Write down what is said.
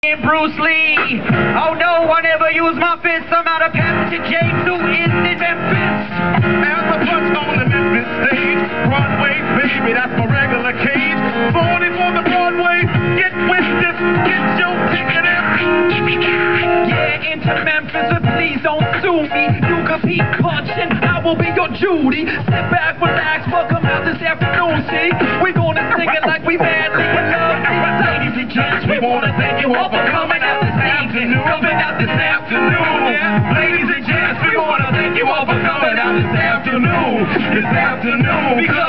Bruce Lee. Oh, no one ever used my fist. I'm out of Passenger James, who is in Memphis. As I punch on the Memphis stage, Broadway, baby, that's my regular cage. 40 for the Broadway, get with this, get your ticket in. Yeah, into Memphis, but please don't sue me. You can be punching, I will be your Judy. Sit back, relax, welcome out this afternoon, see? We're gonna sing it like we madly in love. Ladies and gents, we wanna thank you all for coming out this afternoon. Ladies and gents, we wanna thank you all for coming out this afternoon. Because